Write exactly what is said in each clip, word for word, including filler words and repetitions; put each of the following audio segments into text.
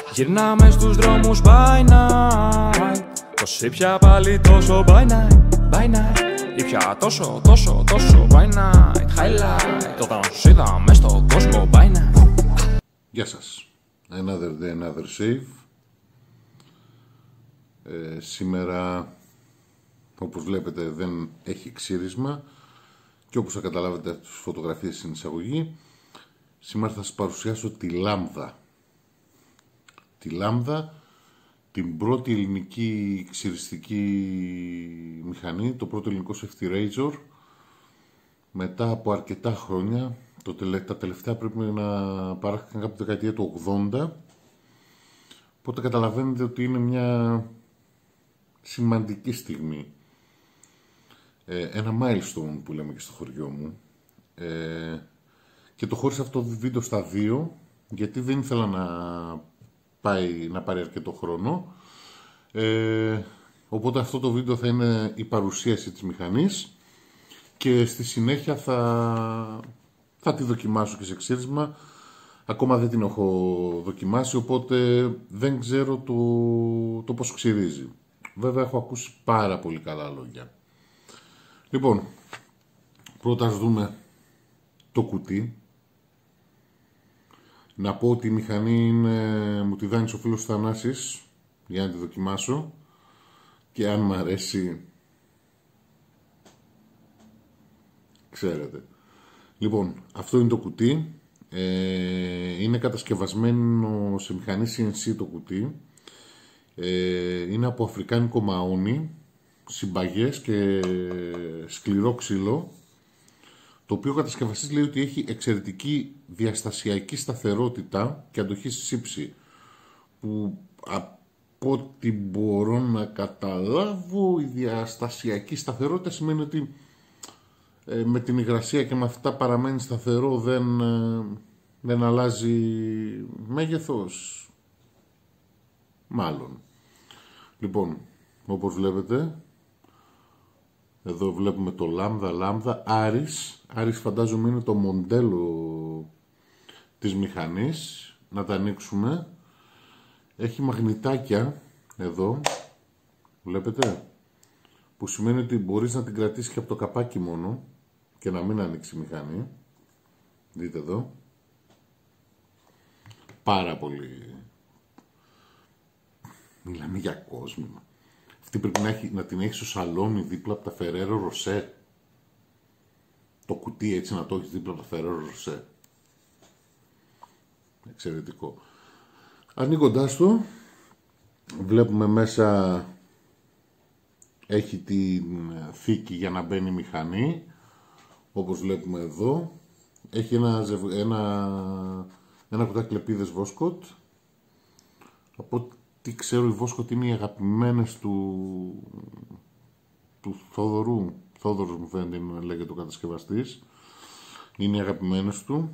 Γυρνάμε στους δρόμους by night. Πως ήπια πάλι τόσο by night, by night. Ήπια τόσο, τόσο, τόσο by night. Highlight, όταν σου είδα μες στον κόσμο by night. Γεια σας. Another day, another save. Ε, σήμερα, όπως βλέπετε, δεν έχει ξύρισμα και όπως θα καταλάβετε από τις φωτογραφίες στην εισαγωγή, σήμερα θα σας παρουσιάσω τη Λάμδα. Τη Λάμδα, την πρώτη ελληνική ξυριστική μηχανή, το πρώτο ελληνικό safety razor, μετά από αρκετά χρόνια. Το τελε... Τα τελευταία πρέπει να παράχθηκαν από τη δεκαετία του ογδόντα, οπότε καταλαβαίνετε ότι είναι μια σημαντική στιγμή. Ε, ένα milestone που λέμε και στο χωριό μου. Ε, και το χώρισα αυτό το βίντεο στα δύο, γιατί δεν ήθελα να, πάει, να πάρει αρκετό χρόνο. Ε, οπότε αυτό το βίντεο θα είναι η παρουσίαση της μηχανής και στη συνέχεια θα, θα τη δοκιμάσω και σε ξύρισμα. Ακόμα δεν την έχω δοκιμάσει, οπότε δεν ξέρω το, το πώς ξυρίζει. Βέβαια έχω ακούσει πάρα πολύ καλά λόγια. Λοιπόν, πρώτα ας δούμε το κουτί. Να πω ότι η μηχανή είναι, μου τη δάνεισε ο φίλος Θανάσης για να τη δοκιμάσω και αν μ' αρέσει, ξέρετε. Λοιπόν, αυτό είναι το κουτί. Ε, είναι κατασκευασμένο σε μηχανή σι εν σι το κουτί. Ε, είναι από αφρικάνικο μαόνι, συμπαγές και σκληρό ξύλο, το οποίο ο κατασκευαστής λέει ότι έχει εξαιρετική διαστασιακή σταθερότητα και αντοχή στη σύψη, που από ό,τι μπορώ να καταλάβω η διαστασιακή σταθερότητα σημαίνει ότι ε, με την υγρασία και με αυτά παραμένει σταθερό, δεν, ε, δεν αλλάζει μέγεθος, μάλλον. Λοιπόν, όπως βλέπετε, εδώ βλέπουμε το Λάμδα, Λάμδα, Άρης. Άρης φαντάζομαι είναι το μοντέλο της μηχανής. Να τα ανοίξουμε. Έχει μαγνητάκια εδώ, βλέπετε, που σημαίνει ότι μπορείς να την κρατήσεις και από το καπάκι μόνο και να μην ανοίξει η μηχανή. Δείτε εδώ. Πάρα πολύ. Μιλάμε για κόσμο. Αυτή πρέπει να, έχει, να την έχει στο σαλόνι δίπλα από τα Ferrero Rocher. Το κουτί έτσι να το έχει δίπλα από τα Ferrero Rocher. Εξαιρετικό. Ανοίγοντας το, βλέπουμε μέσα έχει την θήκη για να μπαίνει η μηχανή. Όπως βλέπουμε εδώ. Έχει ένα, ένα, ένα κουτάκι λεπίδες Voskhod. Από τι ξέρω, οι Voskhod είναι οι αγαπημένες του, του Θόδωρου. Θόδωρος μου φαίνεται λέγεται ο κατασκευαστής. Είναι οι αγαπημένες του.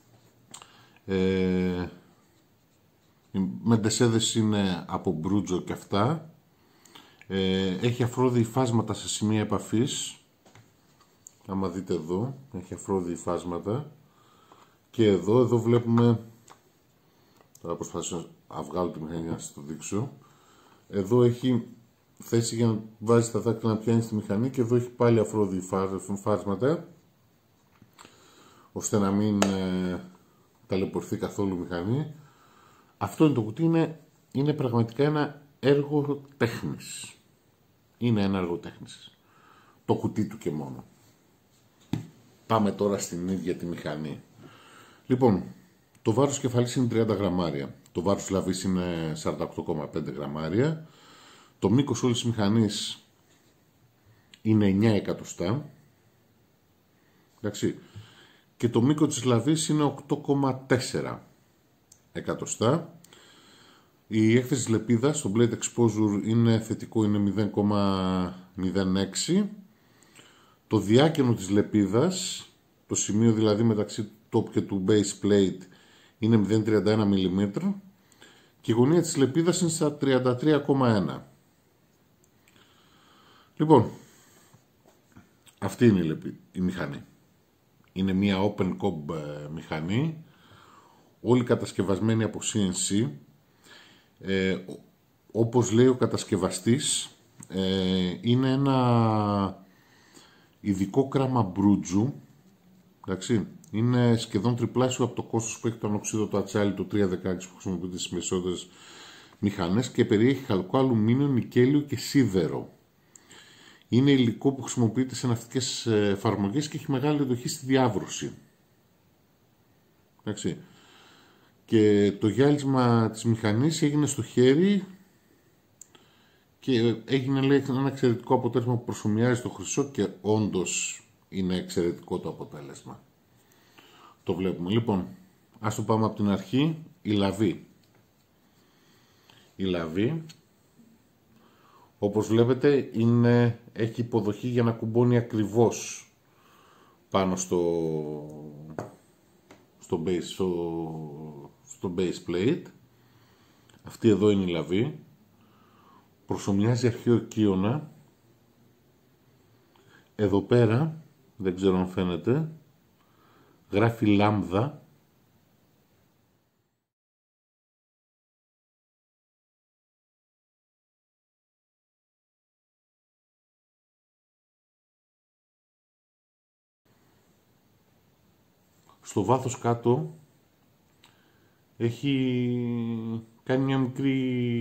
Ε, οι μεντεσέδες είναι από μπρούτζο και αυτά. Ε, έχει αφρόδιοι φάσματα σε σημεία επαφής. Άμα δείτε εδώ, έχει αφρόδιοι φάσματα. Και εδώ, εδώ βλέπουμε, θα προσπαθήσω να βγάλω τη μηχανή να σας το δείξω. Εδώ έχει θέση για να βάζεις τα δάκτυλα να πιάνεις τη μηχανή και εδώ έχει πάλι αφρόδιοι φάσματα, ώστε να μην ε, ταλαιπωρηθεί καθόλου η μηχανή. Αυτό είναι το κουτί, είναι, είναι πραγματικά ένα έργο τέχνης. Είναι ένα έργο τέχνης. Το κουτί του και μόνο. Πάμε τώρα στην ίδια τη μηχανή. Λοιπόν, το βάρος κεφαλής είναι τριάντα γραμμάρια. Το βάρος λαβής είναι σαράντα οκτώ κόμμα πέντε γραμμάρια. Το μήκος όλης της μηχανής είναι εννιά εκατοστά. Εντάξει. Και το μήκος της λαβής είναι οκτώ κόμμα τέσσερα εκατοστά. Η έκθεση της λεπίδας, το blade exposure είναι θετικό, είναι μηδέν κόμμα μηδέν έξι. Το διάκαινο της λεπίδας, το σημείο δηλαδή μεταξύ top και του base plate, είναι μηδέν κόμμα τριάντα ένα μιλιμέτρα και η γωνία της λεπίδας είναι στα τριάντα τρία κόμμα ένα. Λοιπόν, αυτή είναι η, λεπί, η μηχανή. Είναι μια open cob μηχανή, όλη κατασκευασμένη από σι εν σι. Ε, όπως λέει ο κατασκευαστής, ε, είναι ένα ειδικό κράμα μπρούτζου, εντάξει, είναι σχεδόν τριπλάσιο από το κόστος που έχει το ανοξίδωτο ατσάλι το τριακόσια δεκαέξι που χρησιμοποιείται στις περισσότερες μηχανές και περιέχει χαλκό αλουμίνιο, νικέλιο και σίδερο. Είναι υλικό που χρησιμοποιείται σε ναυτικές εφαρμογές και έχει μεγάλη εντοχή στη διάβρωση. Εντάξει. Και το γυάλισμα της μηχανής έγινε στο χέρι και έγινε, λέει, ένα εξαιρετικό αποτέλεσμα που προσομοιάζει το χρυσό και όντως είναι εξαιρετικό το αποτέλεσμα. Το βλέπουμε. Λοιπόν, ας το πάμε από την αρχή. Η λαβή. Η λαβή, όπως βλέπετε, είναι, έχει υποδοχή για να κουμπώνει ακριβώς πάνω στο, στο, base, στο, στο base plate. Αυτή εδώ είναι η λαβή. Προσομοιάζει αρχαίο κύωνα. Εδώ πέρα, δεν ξέρω αν φαίνεται, γράφει λάμδα. Στο βάθος κάτω έχει κάνει μια μικρή,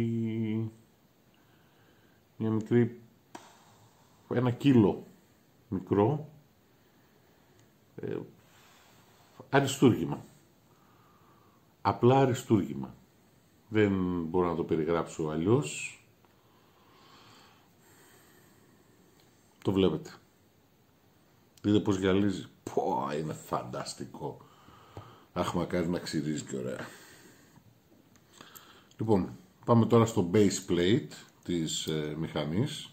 μια μικρή, ένα κύλο μικρό, ε, αριστούργημα. Απλά αριστούργημα. Δεν μπορώ να το περιγράψω αλλιώς. Το βλέπετε. Δείτε πως γυαλίζει. Πω, είναι φανταστικό. Αχ, μακάρι να ξυρίζει και ωραία. Λοιπόν, πάμε τώρα στο base plate της ε, μηχανής.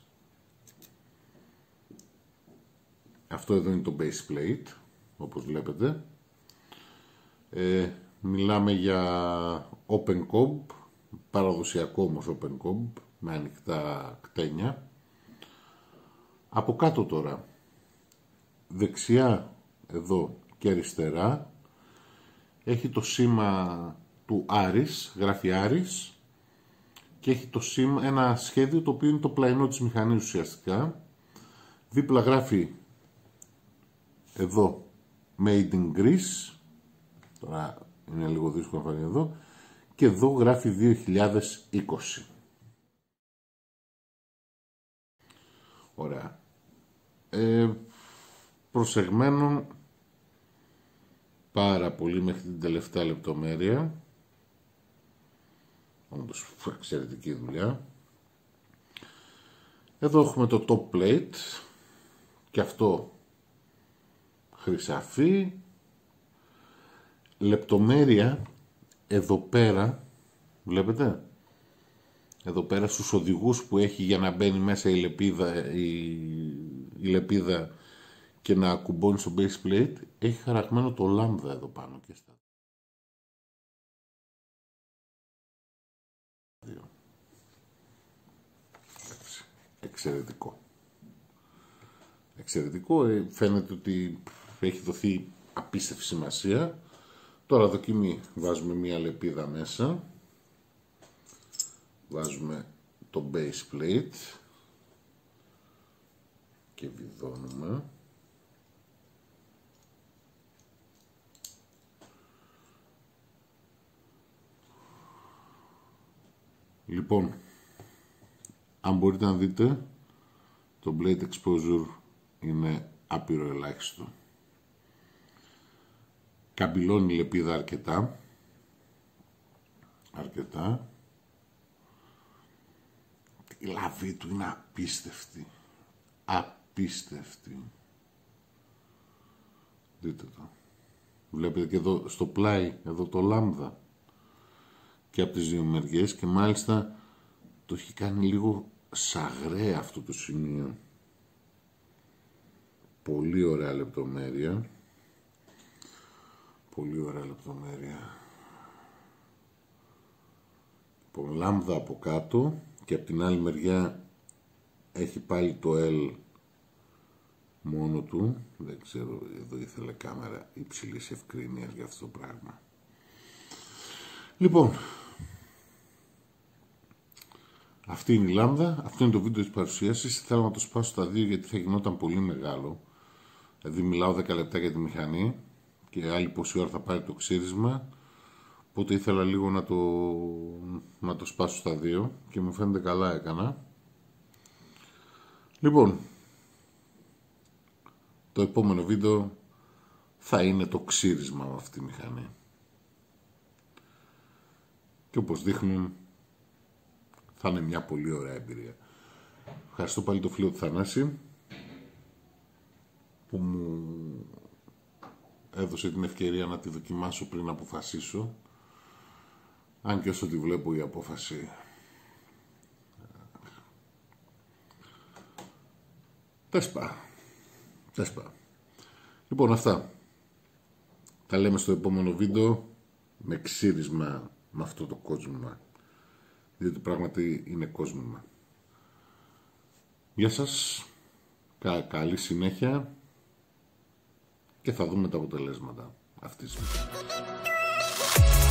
Αυτό εδώ είναι το base plate, όπως βλέπετε. Ε, μιλάμε για open cob, παραδοσιακό όμως open cob, με ανοιχτά κτένια. Από κάτω τώρα, δεξιά εδώ και αριστερά, έχει το σήμα του Άρης, γράφει Άρης, και έχει το σήμα, ένα σχέδιο το οποίο είναι το πλαϊνό της μηχανής ουσιαστικά. Δίπλα γράφει εδώ Made in Greece, τώρα είναι λίγο δύσκολο να φανεί εδώ, και εδώ γράφει δύο χιλιάδες είκοσι. Ωραία. Ε, προσεγμένο πάρα πολύ μέχρι την τελευταία λεπτομέρεια. Όντως εξαιρετική δουλειά. Εδώ έχουμε το top plate και αυτό χρυσαφί. Λεπτομέρεια εδώ πέρα, βλέπετε, εδώ πέρα στους οδηγούς που έχει για να μπαίνει μέσα η λεπίδα, η, η λεπίδα και να κουμπώνει στο base plate, έχει χαραγμένο το λάμδα εδώ πάνω και στα δύο. Εξαιρετικό. Εξαιρετικό, φαίνεται ότι έχει δοθεί απίστευτη σημασία. Τώρα δοκιμή, βάζουμε μία λεπίδα μέσα, βάζουμε το base plate και βιδώνουμε. Λοιπόν, αν μπορείτε να δείτε, το blade exposure είναι άπειρο ελάχιστο. Καμπυλώνει η λεπίδα αρκετά. Αρκετά. Η λαβή του είναι απίστευτη. Απίστευτη. Δείτε το. Βλέπετε και εδώ στο πλάι, εδώ το λάμδα. Και από τις δύο μεριές και μάλιστα το έχει κάνει λίγο σαγραία αυτό το σημείο. Πολύ ωραία λεπτομέρεια. Πολύ ωραία λεπτομέρεια. Λοιπόν, λάμδα από κάτω και από την άλλη μεριά έχει πάλι το L μόνο του. Δεν ξέρω, εδώ ήθελε κάμερα υψηλής ευκρίνειας για αυτό το πράγμα. Λοιπόν, Αυτή είναι η λάμδα, αυτό είναι το βίντεο της παρουσίασης. Θέλω να το σπάσω στα δύο γιατί θα γινόταν πολύ μεγάλο. Δηλαδή μιλάω δέκα λεπτά για τη μηχανή και άλλη πόση ώρα θα πάρει το ξύρισμα. Οπότε ήθελα λίγο να το, να το σπάσω στα δύο και μου φαίνεται καλά έκανα. Λοιπόν, το επόμενο βίντεο θα είναι το ξύρισμα με αυτή τη μηχανή. Και όπως δείχνουν θα είναι μια πολύ ωραία εμπειρία. Ευχαριστώ πάλι το φίλο του Θανάση που μου έδωσε την ευκαιρία να τη δοκιμάσω πριν αποφασίσω. Αν και όσο τη βλέπω η απόφαση τέσπα, τέσπα. Λοιπόν, αυτά τα λέμε στο επόμενο βίντεο με ξύρισμα με αυτό το κόσμημα, διότι πράγματι είναι κόσμημα. Γεια σας, κα, καλή συνέχεια και θα δούμε τα αποτελέσματα αυτής της.